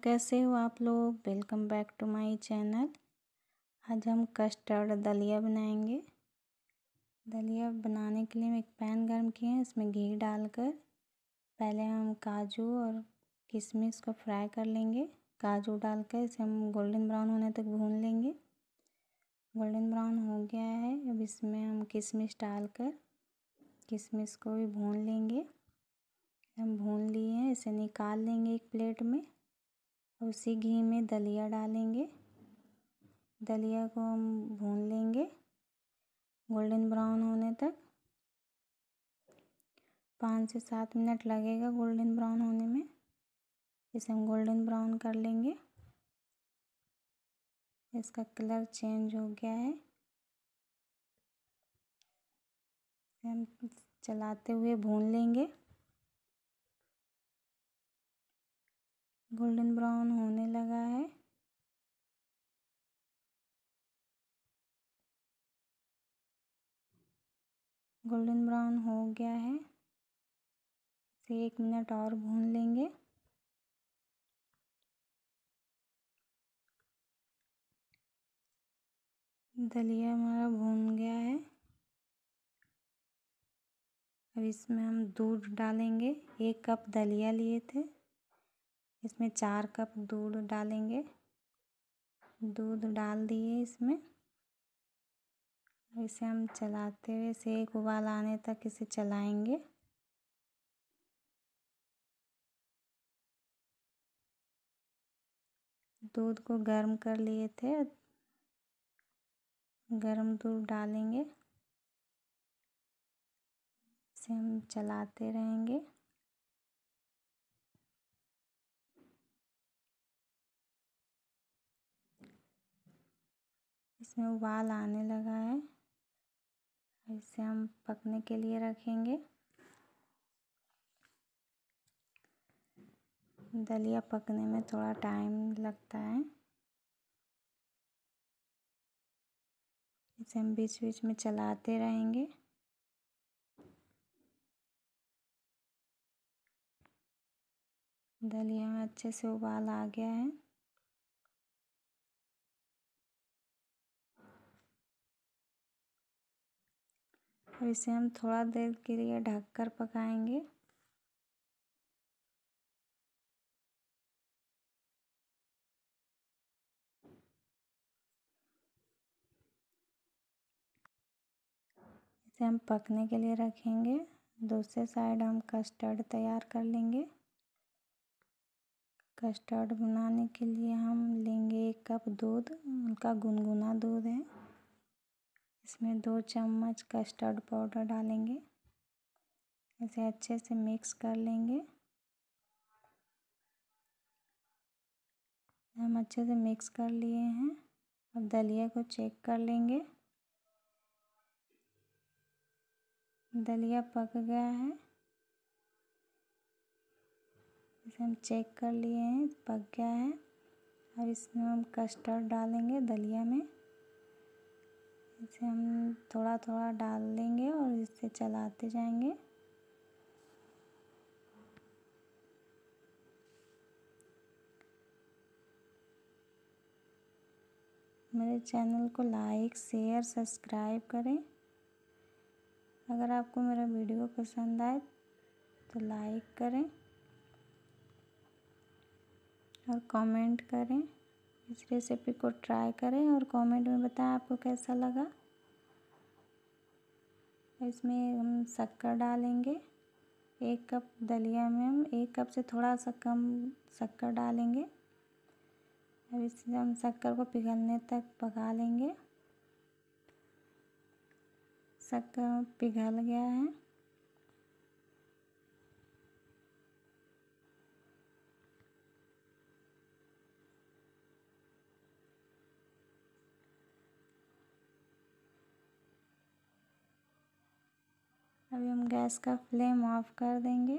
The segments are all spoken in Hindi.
कैसे हो आप लोग। Welcome back to my channel. आज हम कस्टर्ड दलिया बनाएंगे। दलिया बनाने के लिए हम एक पैन गर्म किए हैं, इसमें घी डालकर पहले हम काजू और किशमिश को फ्राई कर लेंगे। काजू डालकर इसे हम गोल्डन ब्राउन होने तक भून लेंगे। गोल्डन ब्राउन हो गया है, अब इसमें हम किशमिश डालकर किशमिश को भी भून लेंगे। हम भून लिए हैं, इसे निकाल लेंगे एक प्लेट में। उसी घी में दलिया डालेंगे। दलिया को हम भून लेंगे गोल्डन ब्राउन होने तक। 5 से 7 मिनट लगेगा गोल्डन ब्राउन होने में। इसे हम गोल्डन ब्राउन कर लेंगे। इसका कलर चेंज हो गया है। हम चलाते हुए भून लेंगे। गोल्डन ब्राउन होने लगा है। गोल्डन ब्राउन हो गया है, इसे 1 मिनट और भून लेंगे। दलिया हमारा भून गया है। अब इसमें हम दूध डालेंगे। 1 कप दलिया लिए थे, इसमें 4 कप दूध डालेंगे। दूध डाल दिए इसमें। इसे हम चलाते हुए इसे एक उबाल आने तक इसे चलाएंगे। दूध को गर्म कर लिए थे, गर्म दूध डालेंगे। इसे हम चलाते रहेंगे। इसमें उबाल आने लगा है, इसे हम पकने के लिए रखेंगे। दलिया पकने में थोड़ा टाइम लगता है। इसे हम बीच बीच में चलाते रहेंगे। दलिया में अच्छे से उबाल आ गया है। और इसे हम थोड़ा देर के लिए ढककर पकाएंगे। इसे हम पकने के लिए रखेंगे। दूसरे साइड हम कस्टर्ड तैयार कर लेंगे। कस्टर्ड बनाने के लिए हम लेंगे 1 कप दूध, हल्का गुनगुना दूध है। इसमें 2 चम्मच कस्टर्ड पाउडर डालेंगे। इसे अच्छे से मिक्स कर लेंगे। हम अच्छे से मिक्स कर लिए हैं। अब दलिया को चेक कर लेंगे। दलिया पक गया है, इसे हम चेक कर लिए हैं, पक गया है। अब इसमें हम कस्टर्ड डालेंगे दलिया में। इसे हम थोड़ा थोड़ा डाल लेंगे और इसे चलाते जाएंगे। मेरे चैनल को लाइक, शेयर, सब्सक्राइब करें। अगर आपको मेरा वीडियो पसंद आए तो लाइक करें और कमेंट करें। इस रेसिपी को ट्राई करें और कमेंट में बताएं आपको कैसा लगा। इसमें हम शक्कर डालेंगे। 1 कप दलिया में हम 1 कप से थोड़ा सा कम शक्कर डालेंगे। अब इसमें हम शक्कर को पिघलने तक पका लेंगे। शक्कर पिघल गया है। अभी हम गैस का फ्लेम ऑफ कर देंगे।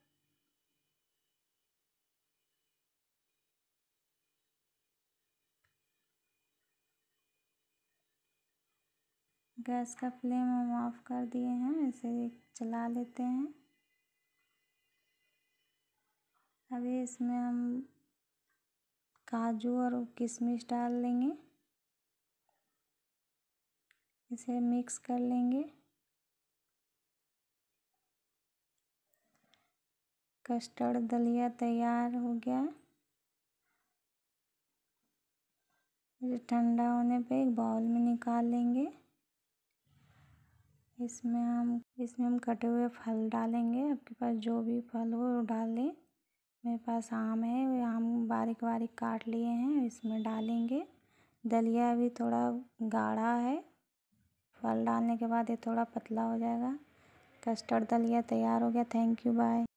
गैस का फ्लेम हम ऑफ कर दिए हैं, इसे चला लेते हैं। अभी इसमें हम काजू और किशमिश डाल देंगे। इसे मिक्स कर लेंगे। कस्टर्ड दलिया तैयार हो गया। इसे ठंडा होने पे एक बाउल में निकाल लेंगे। इसमें हम कटे हुए फल डालेंगे। आपके पास जो भी फल हो वो डाल लें। मेरे पास आम है, वो आम बारीक बारीक काट लिए हैं, इसमें डालेंगे। दलिया अभी थोड़ा गाढ़ा है, फल डालने के बाद ये थोड़ा पतला हो जाएगा। कस्टर्ड दलिया तैयार हो गया। Thank you, bye.